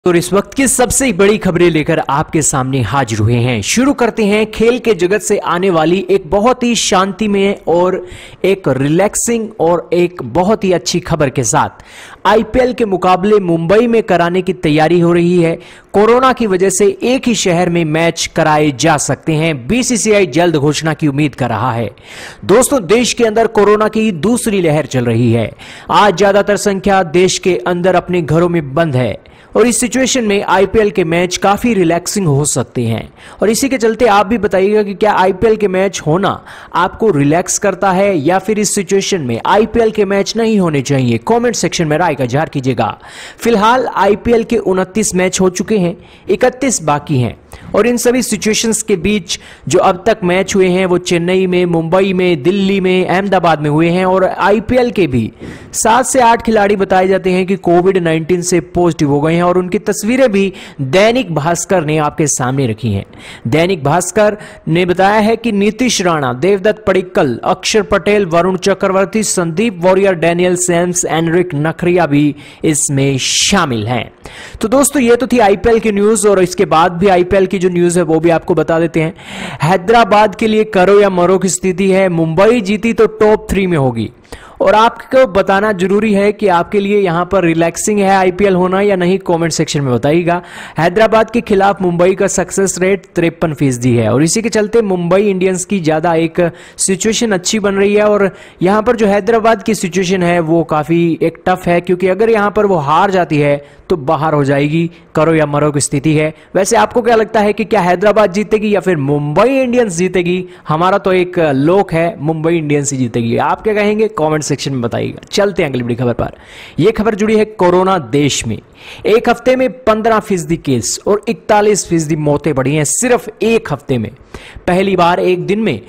और इस वक्त की सबसे बड़ी खबरें लेकर आपके सामने हाजिर हुए हैं। शुरू करते हैं खेल के जगत से आने वाली एक बहुत ही शांतिमय और एक रिलैक्सिंग और एक बहुत ही अच्छी खबर के साथ। आईपीएल के मुकाबले मुंबई में कराने की तैयारी हो रही है। कोरोना की वजह से एक ही शहर में मैच कराए जा सकते हैं। बीसीसीआई जल्द घोषणा की उम्मीद कर रहा है। दोस्तों, देश के अंदर कोरोना की दूसरी लहर चल रही है। आज ज्यादातर संख्या देश के अंदर अपने घरों में बंद है और इस सिचुएशन में आईपीएल के मैच काफी रिलैक्सिंग हो सकते हैं। और इसी के चलते आप भी बताइएगा कि क्या आईपीएल के मैच होना आपको रिलैक्स करता है या फिर इस सिचुएशन में आईपीएल के मैच नहीं होने चाहिए। कमेंट सेक्शन में राय का इजहार कीजिएगा। फिलहाल आईपीएल के 29 मैच हो चुके हैं, 31 बाकी हैं और इन सभी सिचुएशंस के बीच जो अब तक मैच हुए हैं वो चेन्नई में, मुंबई में, दिल्ली में, अहमदाबाद में हुए हैं। और आईपीएल के भी 7 से 8 खिलाड़ी बताए जाते हैं कि कोविड-19 से पॉजिटिव हो गए हैं और उनकी तस्वीरें भी दैनिक भास्कर ने आपके सामने रखी हैं। दैनिक भास्कर ने बताया है कि Nitish Rana, Devdutt Padikkal, Axar Patel, Varun Chakravarthy, Sandeep Warrier, Daniel Sams, Anrich नखरिया भी इसमें शामिल हैं। तो दोस्तों, ये तो थी आईपीएल की न्यूज और इसके बाद भी आईपीएल की जो न्यूज है वो भी आपको बता देते हैं। हैदराबाद के लिए करो या मरो की स्थिति है। मुंबई जीती तो टॉप 3 में होगी और आपको बताना जरूरी है कि आपके लिए यहां पर रिलैक्सिंग है आईपीएल होना या नहीं। कमेंट सेक्शन में बताइएगा। हैदराबाद के खिलाफ मुंबई का सक्सेस रेट 53% है और इसी के चलते मुंबई इंडियंस की ज्यादा एक सिचुएशन अच्छी बन रही है। और यहां पर जो हैदराबाद की सिचुएशन है वो काफी एक टफ है, क्योंकि अगर यहां पर वो हार जाती है तो बाहर हो जाएगी। करो या मरो की स्थिति है। वैसे आपको क्या लगता है कि क्या हैदराबाद जीतेगी या फिर मुंबई इंडियंस जीतेगी? हमारा तो एक लोक है, मुंबई इंडियंस ही जीतेगी। आप क्या कहेंगे? कमेंट सेक्शन में बताइएगा। चलते हैं अगली बड़ी खबर पर। यह खबर जुड़ी है कोरोना देश में। एक हफ्ते में 15% केस और 41% मौतें बढ़ी हैं सिर्फ एक हफ्ते में। पहली बार एक दिन में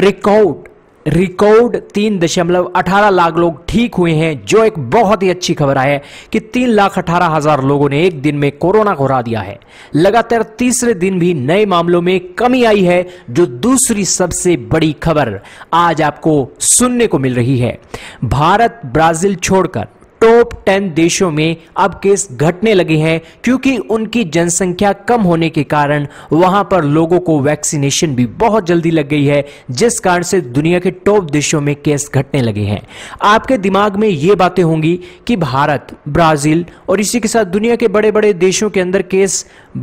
रिकॉर्ड 3.18 लाख लोग ठीक हुए हैं, जो एक बहुत ही अच्छी खबर है कि 3,18,000 लोगों ने एक दिन में कोरोना को हरा दिया है। लगातार तीसरे दिन भी नए मामलों में कमी आई है, जो दूसरी सबसे बड़ी खबर आज आपको सुनने को मिल रही है। भारत, ब्राजील छोड़कर टॉप 10 देशों में अब केस घटने लगे हैं, क्योंकि उनकी जनसंख्या कम होने के कारण वहां पर लोगों को वैक्सीनेशन भी बहुत जल्दी लग गई है, जिस कारण से दुनिया के टॉप देशों में केस घटने लगे हैं। आपके दिमाग में ये बातें होंगी कि भारत, ब्राजील और इसी के साथ दुनिया के बड़े बड़े देशों के अंदर केस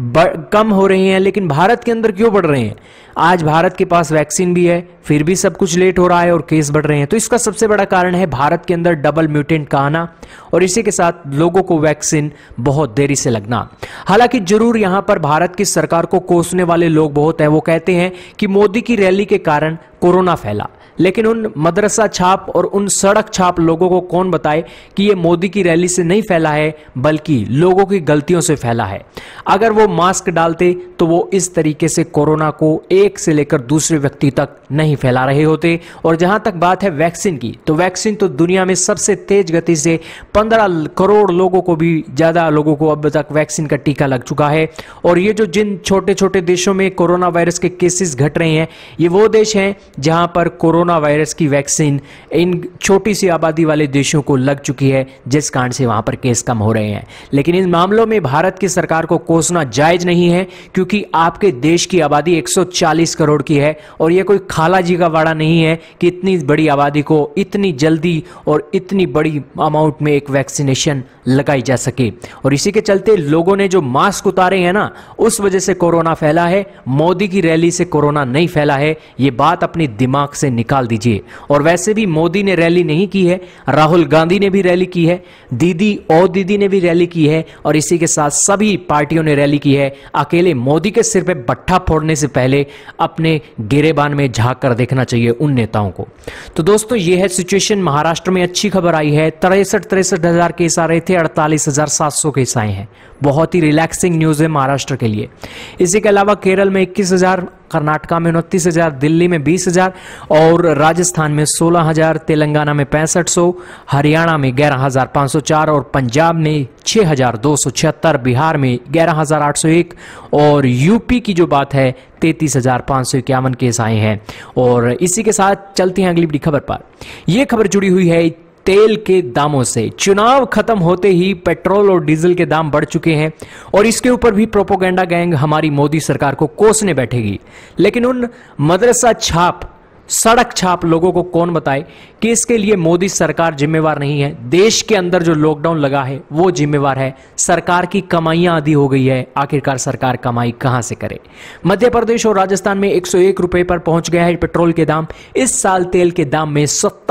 कम हो रहे हैं, लेकिन भारत के अंदर क्यों बढ़ रहे हैं? आज भारत के पास वैक्सीन भी है, फिर भी सब कुछ लेट हो रहा है और केस बढ़ रहे हैं। तो इसका सबसे बड़ा कारण है भारत के अंदर डबल म्यूटेंट का आना और इसी के साथ लोगों को वैक्सीन बहुत देरी से लगना। हालांकि जरूर यहां पर भारत की सरकार को कोसने वाले लोग बहुत हैं। वो कहते हैं कि मोदी की रैली के कारण कोरोना फैला, लेकिन उन मदरसा छाप और उन सड़क छाप लोगों को कौन बताए कि ये मोदी की रैली से नहीं फैला है, बल्कि लोगों की गलतियों से फैला है। अगर वो मास्क डालते तो वो इस तरीके से कोरोना को एक से लेकर दूसरे व्यक्ति तक नहीं फैला रहे होते। और जहां तक बात है वैक्सीन की, तो वैक्सीन तो दुनिया में सबसे तेज गति से 15 करोड़ लोगों को भी ज्यादा लोगों को अब तक वैक्सीन का टीका लग चुका है। और ये जो जिन छोटे छोटे देशों में कोरोना वायरस के केसेस घट रहे हैं, ये वो देश हैं जहां पर कोरोना वायरस की वैक्सीन इन छोटी सी आबादी वाले देशों को लग चुकी है, जिस कारण से वहां पर केस कम हो रहे हैं। लेकिन इन मामलों में भारत की सरकार को कोसना जायज नहीं है, क्योंकि आपके देश की आबादी 140 करोड़ की है और यह कोई खाला जी का वाड़ा नहीं है कि इतनी बड़ी आबादी को इतनी जल्दी और इतनी बड़ी अमाउंट में एक वैक्सीनेशन लगाई जा सके। और इसी के चलते लोगों ने जो मास्क उतारे हैं ना, उस वजह से कोरोना फैला है। मोदी की रैली से कोरोना नहीं फैला है, ये बात अपने दिमाग से निकाल दीजिए। और वैसे भी मोदी ने रैली नहीं की है, राहुल गांधी ने भी रैली की है, दीदी ने भी रैली की है और इसी के साथ सभी पार्टियों ने रैली की है। अकेले मोदी के सिर पे बट्ठा फोड़ने से पहले अपने गिरेबान में झांक कर देखना चाहिए उन नेताओं को। तो दोस्तों, ये है सिचुएशन। महाराष्ट्र में अच्छी खबर आई है। 63 हजार केस आ रहे थे, 48,700 केस आए हैं। बहुत ही रिलैक्सिंग न्यूज है महाराष्ट्र के लिए। इसी के अलावा केरल में 21,000, कर्नाटका में 29,000, दिल्ली में 20,000 और राजस्थान में 16,000, तेलंगाना में 6500, हरियाणा में 11,504 और पंजाब में 6,276, बिहार में 11,801 और यूपी की जो बात है 33,551 केस आए हैं। और इसी के साथ चलते हैं अगली बड़ी खबर पर। यह खबर जुड़ी हुई है तेल के दामों से। चुनाव खत्म होते ही पेट्रोल और डीजल के दाम बढ़ चुके हैं और इसके ऊपर भी प्रोपोगेंडा गैंग हमारी मोदी सरकार को कोसने बैठेगी। लेकिन उन मदरसा छाप, सड़क छाप लोगों को कौन बताए कि इसके लिए मोदी सरकार जिम्मेवार नहीं है। देश के अंदर जो लॉकडाउन लगा है वो जिम्मेवार है। सरकार की कमाइयां आधी हो गई है, आखिरकार सरकार कमाई कहां से करे। मध्य प्रदेश और राजस्थान में 101 रुपए पर पहुंच गया है पेट्रोल के दाम। इस साल तेल के दाम में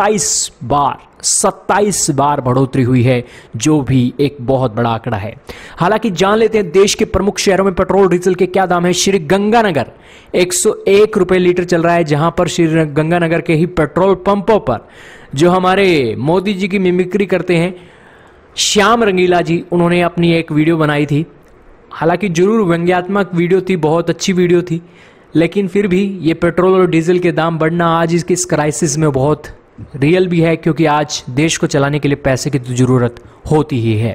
27 बार बढ़ोतरी हुई है, जो भी एक बहुत बड़ा आंकड़ा है। हालांकि जान लेते हैं देश के प्रमुख शहरों में पेट्रोल डीजल के क्या दाम है। श्री गंगानगर 101 रुपए लीटर चल रहा है, जहां पर श्री गंगानगर के ही पेट्रोल पंपों पर जो हमारे मोदी जी की मिमिक्री करते हैं श्याम रंगीला जी, उन्होंने अपनी एक वीडियो बनाई थी। हालांकि जरूर व्यंग्यात्मक वीडियो थी, बहुत अच्छी वीडियो थी, लेकिन फिर भी ये पेट्रोल और डीजल के दाम बढ़ना आज इसकी इस क्राइसिस में बहुत रियल भी है, क्योंकि आज देश को चलाने के लिए पैसे की तो जरूरत होती ही है।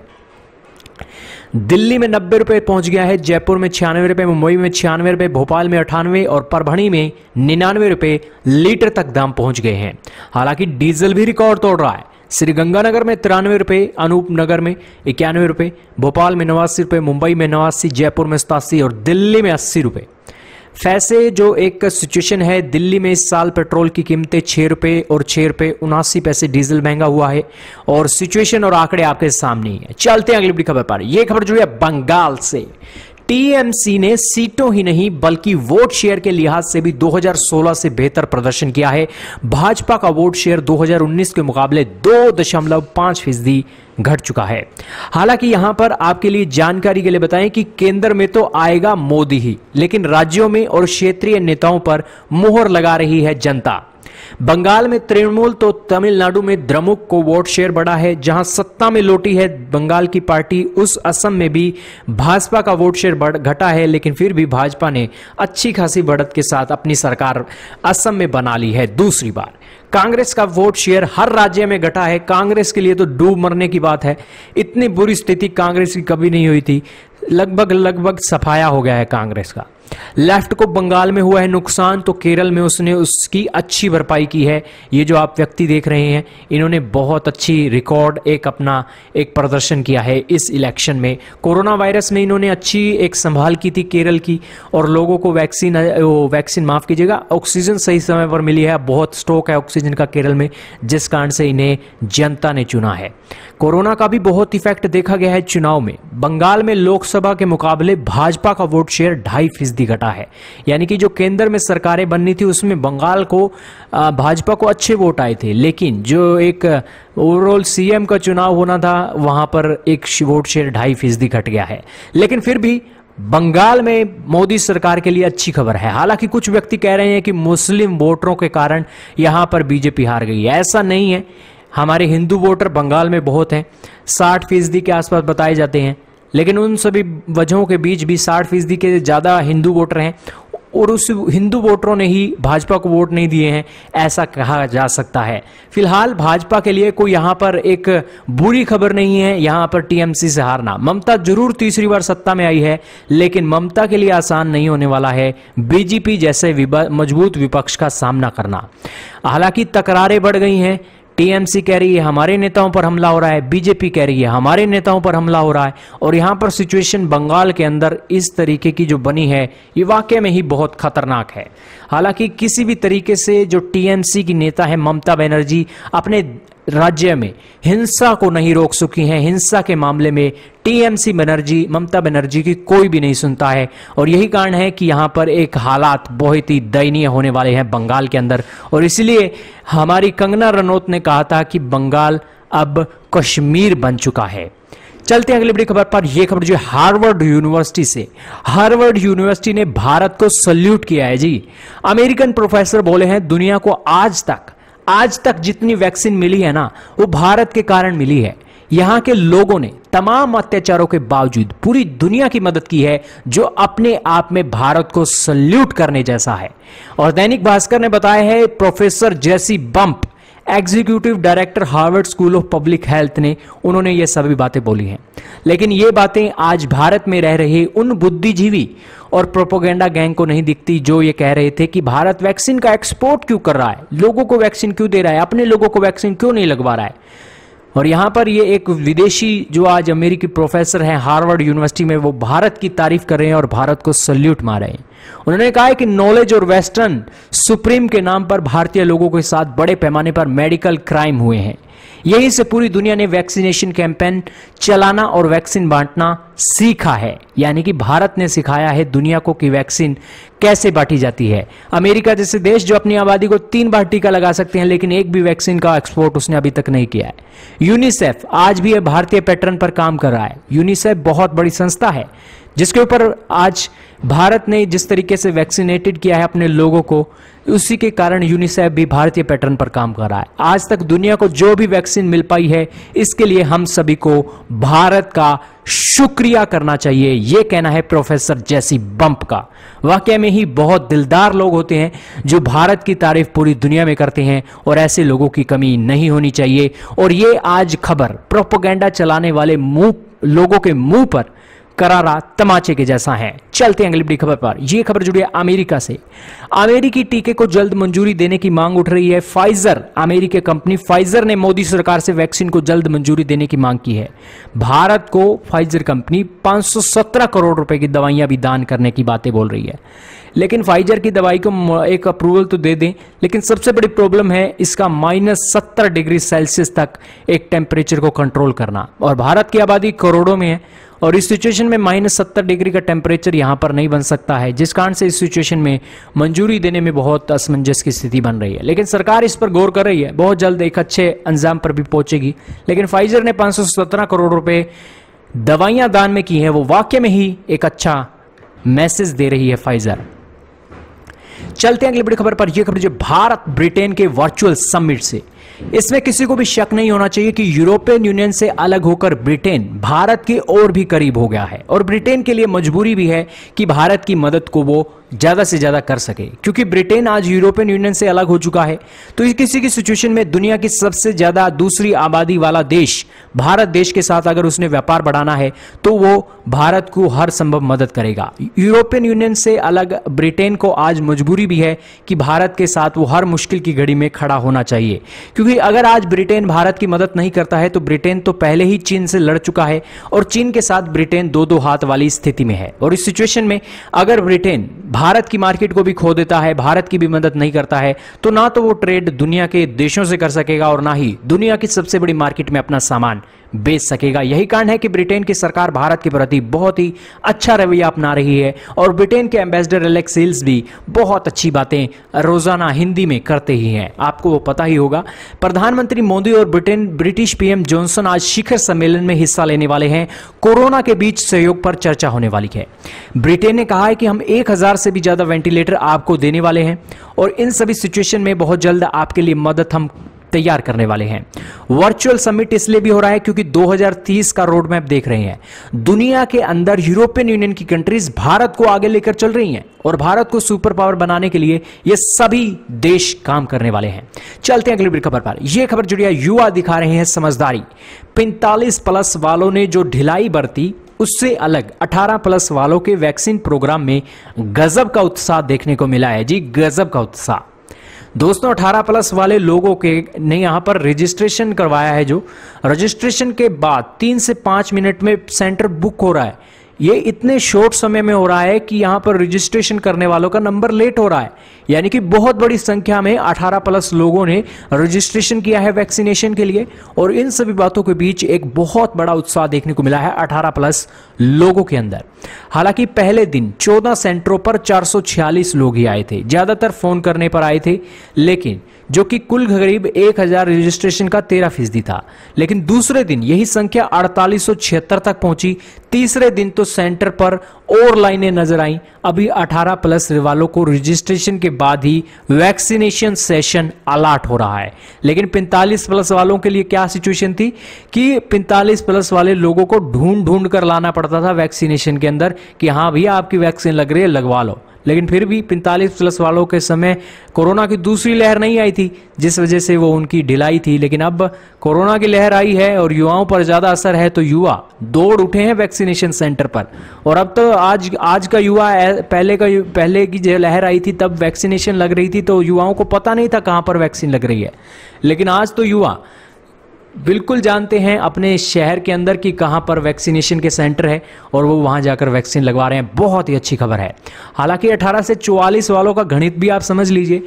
दिल्ली में 90 रुपए पहुंच गया है, जयपुर में 96 रुपए, मुंबई में 96 रुपए, भोपाल में 98 और परभणी में 99 रुपए लीटर तक दाम पहुंच गए हैं। हालांकि डीजल भी रिकॉर्ड तोड़ रहा है। श्रीगंगानगर में 93 रुपए, अनूपनगर में 91 रुपए, भोपाल में 89 रुपए, मुंबई में 89, जयपुर में 87 और दिल्ली में 80 रुपए। वैसे जो एक सिचुएशन है, दिल्ली में इस साल पेट्रोल की कीमतें 6 रुपए और 6 रुपए 79 पैसे डीजल महंगा हुआ है और सिचुएशन और आंकड़े आपके सामने ही है। चलते हैं अगली बड़ी खबर पर। यह खबर जुड़ी है बंगाल से। टीएमसी ने सीटों ही नहीं बल्कि वोट शेयर के लिहाज से भी 2016 से बेहतर प्रदर्शन किया है। भाजपा का वोट शेयर 2019 के मुकाबले 2.5% घट चुका है। हालांकि यहां पर आपके लिए जानकारी के लिए बताएं कि केंद्र में तो आएगा मोदी ही, लेकिन राज्यों में और क्षेत्रीय नेताओं पर मुहर लगा रही है जनता। बंगाल में तृणमूल तो तमिलनाडु में द्रमुक को वोट शेयर बढ़ा है। जहां सत्ता में लौटी है बंगाल की पार्टी, उस असम में भी भाजपा का वोट शेयर घटा है, लेकिन फिर भी भाजपा ने अच्छी खासी बढ़त के साथ अपनी सरकार असम में बना ली है दूसरी बार। कांग्रेस का वोट शेयर हर राज्य में घटा है। कांग्रेस के लिए तो डूब मरने की बात है। इतनी बुरी स्थिति कांग्रेस की कभी नहीं हुई थी। लगभग सफाया हो गया है कांग्रेस का। लेफ्ट को बंगाल में हुआ है नुकसान, तो केरल में उसने उसकी अच्छी भरपाई की है। ये जो आप व्यक्ति देख रहे हैं, इन्होंने बहुत अच्छी रिकॉर्ड अपना प्रदर्शन किया है इस इलेक्शन में। कोरोना वायरस में इन्होंने अच्छी एक संभाल की थी केरल की, और लोगों को वैक्सीन माफ कीजिएगा, ऑक्सीजन सही समय पर मिली है। बहुत स्टॉक है ऑक्सीजन का केरल में, जिस कारण से इन्हें जनता ने चुना है। कोरोना का भी बहुत इफेक्ट देखा गया है चुनाव में। बंगाल में लोकसभा के मुकाबले भाजपा का वोट शेयर 2.5% घटा है। यानी कि जो केंद्र में सरकारें बननी थी उसमें बंगाल को भाजपा को अच्छे वोट आए थे, लेकिन जो एक ओवरऑल सीएम का चुनाव होना था वहां पर एक वोट शेयर 2.5% घट गया है। लेकिन फिर भी बंगाल में मोदी सरकार के लिए अच्छी खबर है। हालांकि कुछ व्यक्ति कह रहे हैं कि मुस्लिम वोटरों के कारण यहां पर बीजेपी हार गई है। ऐसा नहीं है। हमारे हिंदू वोटर बंगाल में बहुत हैं, 60% के आसपास बताए जाते हैं, लेकिन उन सभी वजहों के बीच भी 60% के ज़्यादा हिंदू वोटर हैं और उस हिंदू वोटरों ने ही भाजपा को वोट नहीं दिए हैं, ऐसा कहा जा सकता है। फिलहाल भाजपा के लिए कोई यहाँ पर एक बुरी खबर नहीं है यहाँ पर टीएमसी से हारना। ममता जरूर तीसरी बार सत्ता में आई है, लेकिन ममता के लिए आसान नहीं होने वाला है बीजेपी जैसे मजबूत विपक्ष का सामना करना। हालांकि तकरारें बढ़ गई हैं। टीएमसी कह रही है हमारे नेताओं पर हमला हो रहा है, बीजेपी कह रही है हमारे नेताओं पर हमला हो रहा है, और यहां पर सिचुएशन बंगाल के अंदर इस तरीके की जो बनी है ये वाकई में ही बहुत खतरनाक है। हालांकि किसी भी तरीके से जो टीएमसी की नेता है ममता बनर्जी अपने राज्य में हिंसा को नहीं रोक सकी हैं। हिंसा के मामले में टीएमसी ममता बनर्जी की कोई भी नहीं सुनता है, और यही कारण है कि यहाँ पर एक हालात बहुत ही दयनीय होने वाले हैं बंगाल के अंदर। और इसलिए हमारी कंगना रनौत ने कहा था कि बंगाल अब कश्मीर बन चुका है। चलते हैं अगली बड़ी खबर पर। यह खबर जो है हार्वर्ड यूनिवर्सिटी से। हार्वर्ड यूनिवर्सिटी ने भारत को सल्यूट किया है जी। अमेरिकन प्रोफेसर बोले हैं दुनिया को आज तक जितनी वैक्सीन मिली है ना, वो भारत के कारण मिली है। यहां के लोगों ने तमाम अत्याचारों के बावजूद पूरी दुनिया की मदद की है, जो अपने आप में भारत को सल्यूट करने जैसा है। और दैनिक भास्कर ने बताया है professor Jesse Bump executive director Harvard school of public health ने, उन्होंने ये सभी बातें बोली हैं। लेकिन ये बातें आज भारत में रह रहे उन बुद्धिजीवी और प्रोपोगेंडा गैंग को नहीं दिखती जो ये कह रहे थे कि भारत वैक्सीन का एक्सपोर्ट क्यों कर रहा है, लोगों को वैक्सीन क्यों दे रहा है, अपने लोगों को वैक्सीन क्यों नहीं लगवा रहा है। और यहां पर ये एक विदेशी जो आज अमेरिकी प्रोफेसर हैं हार्वर्ड यूनिवर्सिटी में, वो भारत की तारीफ कर रहे हैं और भारत को सल्यूट मार रहे हैं। उन्होंने कहा है कि नॉलेज और वेस्टर्न सुप्रीम के नाम पर भारतीय लोगों के साथ बड़े पैमाने पर मेडिकल क्राइम हुए हैं। यहीं से पूरी दुनिया ने वैक्सीनेशन कैंपेन चलाना और वैक्सीन बांटना सीखा है। यानी कि भारत ने सिखाया है दुनिया को कि वैक्सीन कैसे बांटी जाती है। अमेरिका जैसे देश जो अपनी आबादी को 3 बार टीका लगा सकते हैं, लेकिन एक भी वैक्सीन का एक्सपोर्ट उसने अभी तक नहीं किया है। यूनिसेफ आज भी भारतीय पैटर्न पर काम कर रहा है। यूनिसेफ बहुत बड़ी संस्था है जिसके ऊपर आज भारत ने जिस तरीके से वैक्सीनेटेड किया है अपने लोगों को, उसी के कारण यूनिसेफ भी भारतीय पैटर्न पर काम कर रहा है। आज तक दुनिया को जो भी वैक्सीन मिल पाई है, इसके लिए हम सभी को भारत का शुक्रिया करना चाहिए। यह कहना है प्रोफेसर जेसी बम्प का। वाकई में ही बहुत दिलदार लोग होते हैं जो भारत की तारीफ पूरी दुनिया में करते हैं और ऐसे लोगों की कमी नहीं होनी चाहिए। और ये आज खबर प्रोपेगेंडा चलाने वाले लोगों के मुंह पर करारा तमाचे के जैसा है। चलते हैं अगली बड़ी खबर पर। यह खबर जुड़ी है अमेरिका से। अमेरिकी टीके को जल्द मंजूरी देने की मांग उठ रही है। फाइजर, अमेरिकी कंपनी फाइजर ने मोदी सरकार से वैक्सीन को जल्द मंजूरी देने की मांग की है। भारत को फाइजर कंपनी 517 करोड़ रुपए की दवाइयां भी दान करने की बातें बोल रही है। लेकिन फाइजर की दवाई को एक अप्रूवल तो दे दें, लेकिन सबसे बड़ी प्रॉब्लम है इसका -70 डिग्री सेल्सियस तक एक टेम्परेचर को कंट्रोल करना। और भारत की आबादी करोड़ों में है और इस सिचुएशन में -70 डिग्री का टेम्परेचर यहां पर नहीं बन सकता है, जिस कारण से इस सिचुएशन में मंजूरी देने में बहुत असमंजस की स्थिति बन रही है। लेकिन सरकार इस पर गौर कर रही है, बहुत जल्द एक अच्छे अंजाम पर भी पहुंचेगी। लेकिन फाइजर ने 517 करोड़ रुपए दवाइयां दान में की है, वो वाकई में ही एक अच्छा मैसेज दे रही है फाइजर। चलते हैं अगली बड़ी खबर पर। यह खबर जो भारत ब्रिटेन के वर्चुअल समिट से, इसमें किसी को भी शक नहीं होना चाहिए कि यूरोपियन यूनियन से अलग होकर ब्रिटेन भारत के और भी करीब हो गया है। और ब्रिटेन के लिए मजबूरी भी है कि भारत की मदद को वो ज्यादा से ज्यादा कर सके, क्योंकि ब्रिटेन आज यूरोपियन यूनियन से अलग हो चुका है। तो इस किसी की सिचुएशन में दुनिया की सबसे ज्यादा दूसरी आबादी वाला देश भारत देश के साथ अगर उसने व्यापार बढ़ाना है तो वो भारत को हर संभव मदद करेगा। यूरोपियन यूनियन से अलग ब्रिटेन को आज मजबूरी भी है कि भारत के साथ वो हर मुश्किल की घड़ी में खड़ा होना चाहिए, क्योंकि अगर आज ब्रिटेन भारत की मदद नहीं करता है तो ब्रिटेन तो पहले ही चीन से लड़ चुका है और चीन के साथ ब्रिटेन दो हाथ वाली स्थिति में है। और इस सिचुएशन में अगर ब्रिटेन भारत की मार्केट को भी खो देता है, भारत की भी मदद नहीं करता है, तो ना तो वो ट्रेड दुनिया के देशों से कर सकेगा और ना ही दुनिया की सबसे बड़ी मार्केट में अपना सामान बेच सकेगा। यही कारण है कि ब्रिटेन की सरकार भारत के प्रति बहुत ही अच्छा रवैया अपना रही है और ब्रिटेन के एम्बेसडर एलेक्स हिल्स भी बहुत अच्छी बातें रोजाना हिंदी में करते ही हैं। आपको वो पता ही होगा। प्रधानमंत्री मोदी और ब्रिटिश पीएम जॉनसन आज शिखर सम्मेलन में हिस्सा लेने वाले हैं। कोरोना के बीच सहयोग पर चर्चा होने वाली है। ब्रिटेन ने कहा है कि हम 1000 से भी ज्यादा वेंटिलेटर आपको देने वाले हैं और इन सभी सिचुएशन में बहुत जल्द आपके लिए मदद हम तैयार करने वाले हैं। वर्चुअल समिट इसलिए भी हो रहा है क्योंकि 2030 का रोड मैप देख रहे हैं। दुनिया के अंदर यूरोपियन यूनियन की कंट्रीज भारत को आगे लेकर चल रही हैं और भारत को सुपर पावर बनाने के लिए ये सभी देश काम करने वाले हैं। चलते हैं अगली बड़ी खबर पर। यह खबर जुड़ी है, युवा दिखा रहे हैं समझदारी। 45+ वालों ने जो ढिलाई बरती उससे अलग 18+ वालों के वैक्सीन प्रोग्राम में गजब का उत्साह देखने को मिला है। जी गजब का उत्साह दोस्तों। 18+ वाले लोगों के ने यहां पर रजिस्ट्रेशन करवाया है। जो रजिस्ट्रेशन के बाद 3 से 5 मिनट में सेंटर बुक हो रहा है। ये इतने शॉर्ट समय में हो रहा है कि यहां पर रजिस्ट्रेशन करने वालों का नंबर लेट हो रहा है। यानी कि बहुत बड़ी संख्या में 18+ लोगों ने रजिस्ट्रेशन किया है वैक्सीनेशन के लिए और इन सभी बातों के बीच एक बहुत बड़ा उत्साह देखने को मिला है 18+ लोगों के अंदर। हालांकि पहले दिन 14 सेंटरों पर 446 लोग ही आए थे, ज्यादातर फोन करने पर आए थे, लेकिन जो कि कुल करीब 1000 रजिस्ट्रेशन का 13% था। लेकिन दूसरे दिन यही संख्या 4876 तक पहुंची। तीसरे दिन तो सेंटर पर और लाइनें नजर आई। अभी 18+ वालों को रजिस्ट्रेशन के बाद ही वैक्सीनेशन सेशन अलॉट हो रहा है। लेकिन 45+ वालों के लिए क्या सिचुएशन थी कि 45+ वाले लोगों को ढूंढ कर लाना पड़ता था वैक्सीनेशन के अंदर कि हाँ भैया आपकी वैक्सीन लग रही है, लगवा लो। लेकिन फिर भी 45 प्लस वालों के समय कोरोना की दूसरी लहर नहीं आई थी, जिस वजह से वो उनकी ढिलाई थी। लेकिन अब कोरोना की लहर आई है और युवाओं पर ज़्यादा असर है, तो युवा दौड़ उठे हैं वैक्सीनेशन सेंटर पर। और अब तो आज का युवा पहले की जो लहर आई थी तब वैक्सीनेशन लग रही थी तो युवाओं को पता नहीं था कहाँ पर वैक्सीन लग रही है, लेकिन आज तो युवा बिल्कुल जानते हैं अपने शहर के अंदर कि कहां पर वैक्सीनेशन के सेंटर है और वो वहां जाकर वैक्सीन लगवा रहे हैं। बहुत ही अच्छी खबर है। हालांकि 18 से 44 वालों का गणित भी आप समझ लीजिए,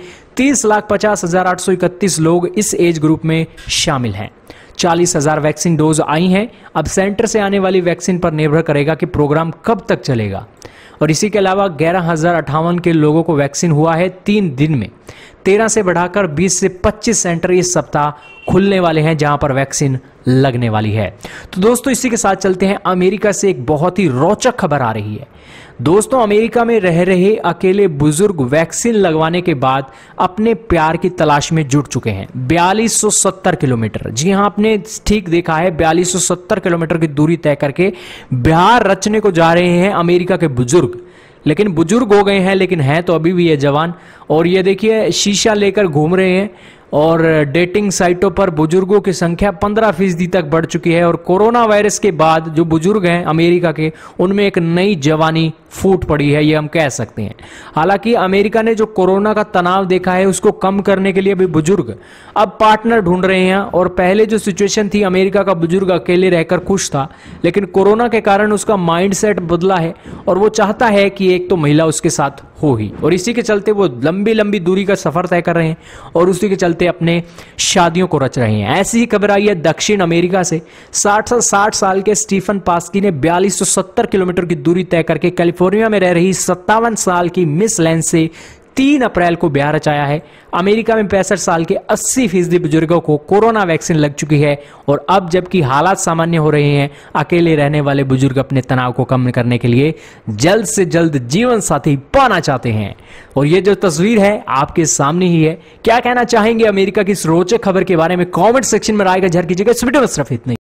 30,50,831 लोग इस एज ग्रुप में शामिल हैं। 40,000 वैक्सीन डोज आई हैं। अब सेंटर से आने वाली वैक्सीन पर निर्भर करेगा कि प्रोग्राम कब तक चलेगा। और इसी के अलावा 11,058 के लोगों को वैक्सीन हुआ है 3 दिन में। 13 से बढ़ाकर 20 से 25 सेंटर इस सप्ताह खुलने वाले हैं जहां पर वैक्सीन लगने वाली है। तो दोस्तों इसी के साथ चलते हैं, अमेरिका से एक बहुत ही रोचक खबर आ रही है। दोस्तों अमेरिका में रह रहे अकेले बुजुर्ग वैक्सीन लगवाने के बाद अपने प्यार की तलाश में जुट चुके हैं। 4270 किलोमीटर, जी हां आपने ठीक देखा है, 4270 किलोमीटर की दूरी तय करके बिहार रचने को जा रहे हैं अमेरिका के बुजुर्ग। लेकिन बुजुर्ग हो गए हैं, लेकिन हैं तो अभी भी ये जवान। और ये देखिए शीशा लेकर घूम रहे हैं और डेटिंग साइटों पर बुजुर्गों की संख्या 15% तक बढ़ चुकी है। और कोरोना वायरस के बाद जो बुजुर्ग हैं अमेरिका के, उनमें एक नई जवानी फूट पड़ी है, ये हम कह सकते हैं। हालांकि अमेरिका ने जो कोरोना का तनाव देखा है उसको कम करने के लिए भी बुजुर्ग अब पार्टनर ढूंढ रहे हैं। और पहले जो सिचुएशन थी, अमेरिका का बुजुर्ग अकेले रहकर खुश था, लेकिन कोरोना के कारण उसका माइंडसेट बदला है और वो चाहता है कि एक तो महिला उसके साथ हो ही। और इसी के चलते वो लंबी लंबी दूरी का सफर तय कर रहे हैं और उसी के चलते अपने शादियों को रच रहे हैं। ऐसी ही खबर आई है दक्षिण अमेरिका से। 60 साल के स्टीफन पास्की ने 4270 किलोमीटर की दूरी तय करके कैलिफोर्निया में रह रही 57 साल की मिस लैंस से 3 अप्रैल को ब्याह रचाया है। अमेरिका में 65 साल के 80% बुजुर्गों को कोरोना वैक्सीन लग चुकी है। और अब जबकि हालात सामान्य हो रहे हैं, अकेले रहने वाले बुजुर्ग अपने तनाव को कम करने के लिए जल्द से जल्द जीवन साथी पाना चाहते हैं। और ये जो तस्वीर है आपके सामने ही है। क्या कहना चाहेंगे अमेरिका की इस रोचक खबर के बारे में? कॉमेंट सेक्शन में राय का इजहार कीजिएगा। इस वीडियो में सिर्फ इतना ही।